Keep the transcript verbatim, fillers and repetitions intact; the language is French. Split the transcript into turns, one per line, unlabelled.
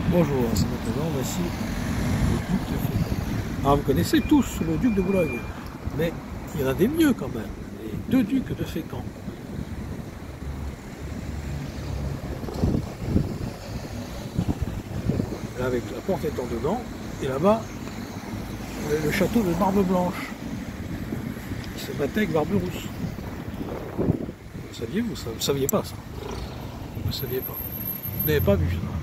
Bonjour, c'est maintenant, voici le duc de Fécamp. Alors vous connaissez tous le duc de Boulogne, mais il y en a des mieux quand même, les deux ducs de Fécamp. Là avec la porte étant dedans, et là-bas, le, le château de Barbe Blanche. Il se battait avec Barbe Rousse. Vous saviez, vous ne saviez pas ça. Vous ne saviez pas. Vous n'avez pas vu ça.